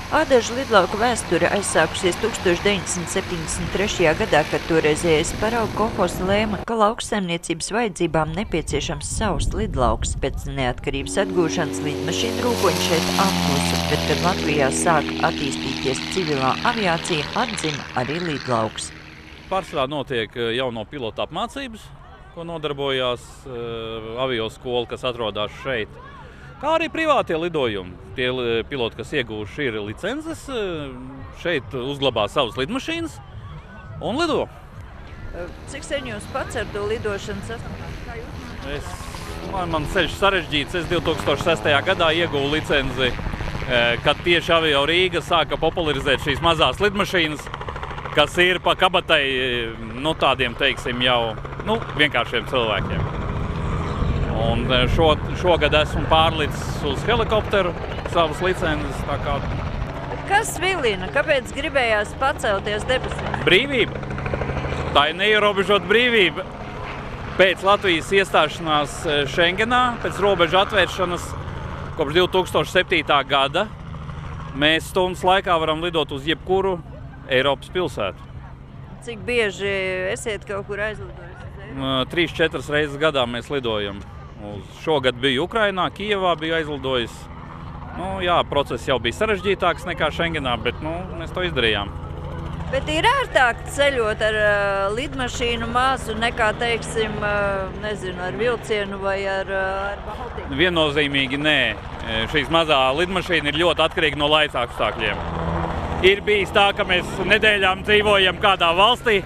Ādažu lidlauka vēsture aizsākusies 1973. gadā, kad toreizējais paraugu kolhozs lēma, ka lauksaimniecības vajadzībām nepieciešams savs lidlauks. Pēc neatkarības atgūšanas lidmašīnu rūkoņi šeit apklusa, bet kad Latvijā sāk attīstīties civilā aviācija, atzina arī lidlauks. Pārsvarā notiek jauno pilotu apmācības, ko nodarbojās avioskola, kas atrodas šeit. Kā arī privātie lidojumi. Tie piloti, kas iegūši ir licences, šeit uzglabā savas lidmašīnas un lido. Cik sen jūs pats ar to lidošanu sasniedzāt? Man ceļš sarežģīts. Es 2006. gadā ieguvu licenci, kad tieši Avio Rīga sāka popularizēt šīs mazās lidmašīnas, kas ir pa kabatai tādiem, teiksim, jau vienkāršiem cilvēkiem. Un šogad esmu pārlicis uz helikopteru savas licences. Kas vilina? Kāpēc gribējās pacelties debesīs? Brīvība. Tā ir neierobežota brīvība. Pēc Latvijas iestāšanās Schengenā, pēc robežu atvēršanas kopš 2007. gada, mēs stundas laikā varam lidot uz jebkuru Eiropas pilsētu. Cik bieži esiet kaut kur aizlidojis? 3-4 reizes gadā mēs lidojam. Šogad biju Ukrainā, Kijevā biju aizlidojis. Process jau bija sarežģītāks nekā Schengenā, bet mēs to izdarījām. Bet ir ērtāk ceļot ar lidmašīnu mazu nekā, teiksim, ar vilcienu vai ar Baltiku? Viennozīmīgi nē. Šīs mazā lidmašīna ir ļoti atkarīga no laika apstākļiem. Ir bijis tā, ka mēs nedēļām dzīvojam kādā valstī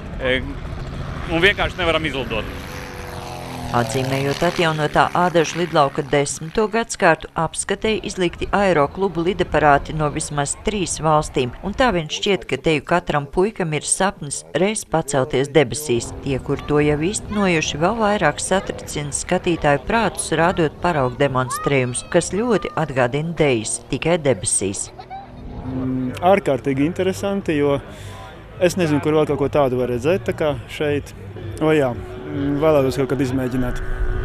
un vienkārši nevaram izlidot. Atzīmējot atjaunotā Ādažu lidlauka 10. gadskārtu, apskatēji izlikti aeroklubu lidaparāti no vismaz 3 valstīm, un tā vien šķiet, ka teju katram puikam ir sapnis reiz pacelties debesīs. Tie, kur to jau īstenojuši, vēl vairāk satricina skatītāju prātus, rādot paraugu demonstrējumus, kas ļoti atgādina dejas, tikai debesīs. Ārkārtīgi interesanti, jo es nezinu, kur vēl kaut ko tādu var redzēt, tā kā šeit. Vēlētos kaut kad izmēģināt.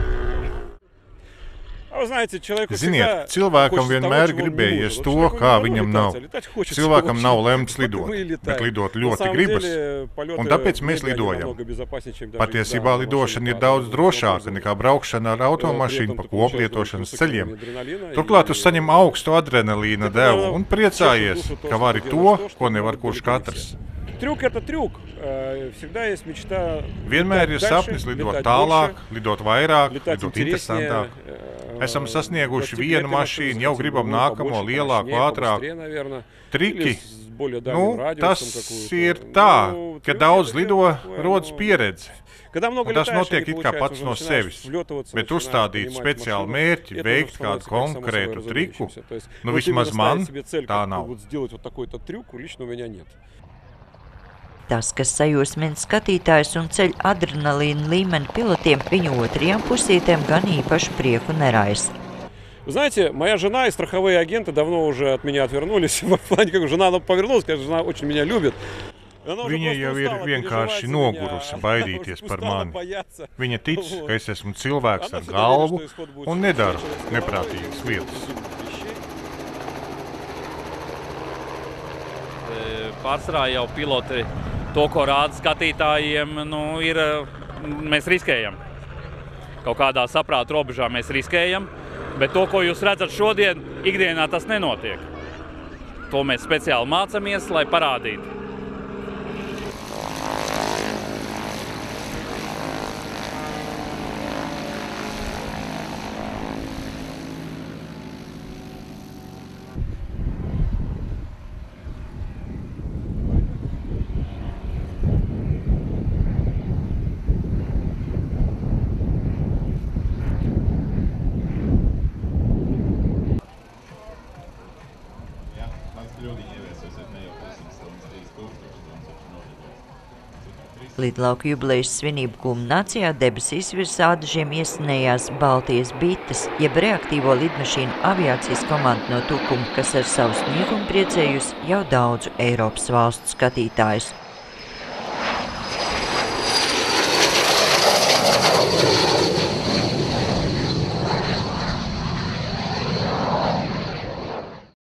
Ziniet, cilvēkam vienmēr gribējies to, kā viņam nav. Cilvēkam nav lemts lidot, bet lidot ļoti gribas, un tāpēc mēs lidojam. Patiesībā lidošana ir daudz drošāka nekā braukšana ar automašīnu pa koplietošanas ceļiem. Turklāt tu saņem augstu adrenalīna devu un priecājies, ka vari to, ko nevar kurš katrs. Vienmēr ir sapnis lidot tālāk, lidot vairāk, lidot interesantāk. Esam sasnieguši vienu mašīnu, jau gribam nākamo lielāku, ātrāku. Triki, tas ir tā, ka daudz lido, rodas pieredze. Un tas notiek it kā pats no sevis, bet uzstādīt speciālu mērķi, veikt kādu konkrētu triku, vismaz man tā nav. Tas, kas sajūsmina skatītājus un ceļ adrenalīna līmeni pilotiem, viņu otrajām pusītēm gan īpašu prieku neraisa. Знаете, моя жена и страховые агенты давно уже от меня отвернулись. В плане, как жена повернулась, сказала, жена очень меня любит. Viņa jau ir vienkārši nogurusi baidīties par mani. Viņa tic, ka es esmu cilvēks ar galvu un nedaru neprātīgas lietas. Pārsvarā jau piloti to, ko rāda skatītājiem, mēs riskējam. Kaut kādā saprāta robežā mēs riskējam, bet to, ko jūs redzat šodien, ikdienā tas nenotiek. To mēs speciāli mācāmies, lai parādītu. Lidlauka jubilejas svinību kulminācijā debesīs virs Ādažiem iesinējās Baltijas bites, jeb reaktīvo lidmašīnu aviācijas komanda no Tukuma, kas ar savu sniegumu priecējusi jau daudzu Eiropas valstu skatītājus.